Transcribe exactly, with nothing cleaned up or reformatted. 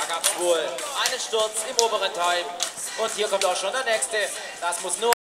Da gab's wohl einen Sturz im oberen Teil. Und hier kommt auch schon der nächste. Das muss nur